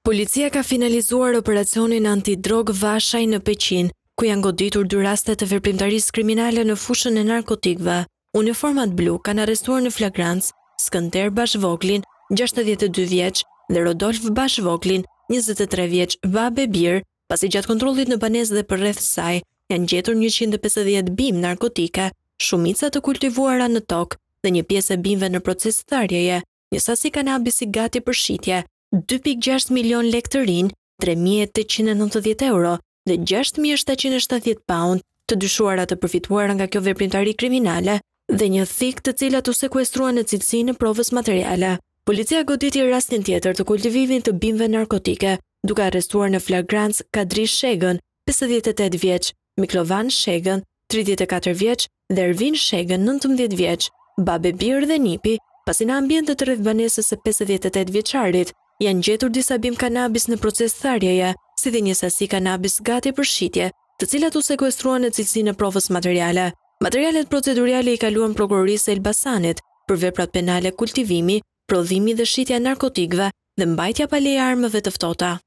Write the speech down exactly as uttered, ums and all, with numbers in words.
Policia ka finalizuar operacionin antidrog Vashaj në Peqin, ku janë goditur dy raste të veprimtarisë kriminale në fushën e narkotikëve. Uniformat blu kanë arrestuar në flagrancë Skënder Bashvoglin, gjashtëdhjetë e dy vjeç, dhe Rodolf Bashvoglin, njëzet e tre vjeç, babe bir, pasi gjatë kontrollit në banesë dhe përreth saj janë gjetur njëqind e pesëdhjetë bimë narkotike, shumica të kultivuara në tokë dhe një pjesë e bimëve në proces tharjeje, një sasi kanabisi gati për shitje, dy pikë gjashtë milion lekë të rinj, tre mijë e tetëqind e nëntëdhjetë euro dhe gjashtë mijë e shtatëqind e shtatëdhjetë pound të dyshuara të përfituara nga kjo veprimtari kriminale dhe një thik të cilat u sekuestruan në cilësi në provës materiale. Policia goditi rastin tjetër të kultivimit të bimëve narkotike, duke arrestuar në flagrancë Kadri Shegën, pesëdhjetë e tetë vjeç, Miklovan Shegën, tridhjetë e katër vjeç dhe Ervin Shegën, nëntëmbëdhjetë vjeç, babe bir dhe nipi, pasi në ambientet të rreth banesës së pesëdhjetë e tetë vjeçarit janë gjetur disa bimë kanabis në proces tharjeje, si dhe një sasi kanabis gati për shitje, të cilat u sekuestruan në cilësi në provës materiale. Materialet procedurale i kaluan prokurorisë së Elbasanit për veprat penale kultivimi, prodhimi dhe shitja e narkotikëve dhe mbajtja pa leje armëve të ftohta.